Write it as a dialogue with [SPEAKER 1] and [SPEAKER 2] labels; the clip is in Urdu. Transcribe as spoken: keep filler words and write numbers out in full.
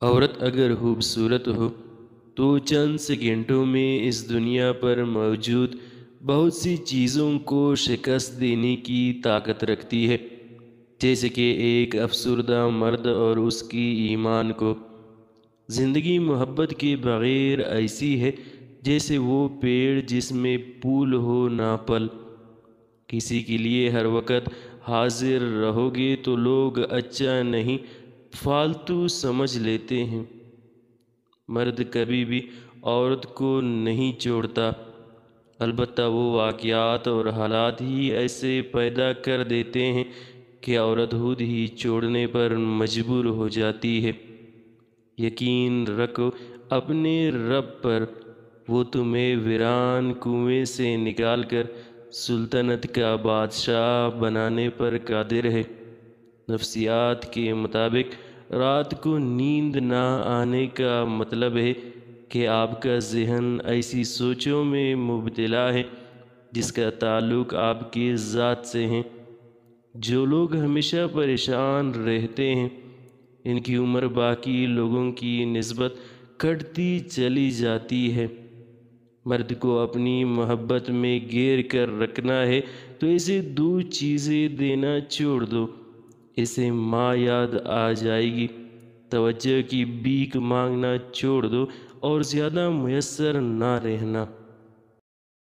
[SPEAKER 1] عورت اگر خوبصورت ہو تو چند سیکنڈوں میں اس دنیا پر موجود بہت سی چیزوں کو شکست دینے کی طاقت رکھتی ہے، جیسے کہ ایک افسردہ مرد اور اس کی ایمان کو۔ زندگی محبت کے بغیر ایسی ہے جیسے وہ پیڑ جس میں پھول ہو نہ پھل۔ کسی کے لیے ہر وقت حاضر رہو گے تو لوگ اچھا نہیں فالتو سمجھ لیتے ہیں۔ مرد کبھی بھی عورت کو نہیں چھوڑتا، البتہ وہ واقعات اور حالات ہی ایسے پیدا کر دیتے ہیں کہ عورت خود ہی چھوڑنے پر مجبور ہو جاتی ہے۔ یقین رکھو اپنے رب پر، وہ تمہیں ویران کنویں سے نکال کر سلطنت کا بادشاہ بنانے پر قادر ہے۔ نفسیات کے مطابق رات کو نیند نہ آنے کا مطلب ہے کہ آپ کا ذہن ایسی سوچوں میں مبتلا ہے جس کا تعلق آپ کی ذات سے ہے۔ جو لوگ ہمیشہ پریشان رہتے ہیں ان کی عمر باقی لوگوں کی نسبت کٹتی چلی جاتی ہے۔ مرد کو اپنی محبت میں گھیر کر رکھنا ہے تو اسے دو چیزیں دینا چھوڑ دو، اسے ماں یاد آ جائے گی۔ توجہ کی بھیک مانگنا چھوڑ دو اور زیادہ میسر نہ رہنا۔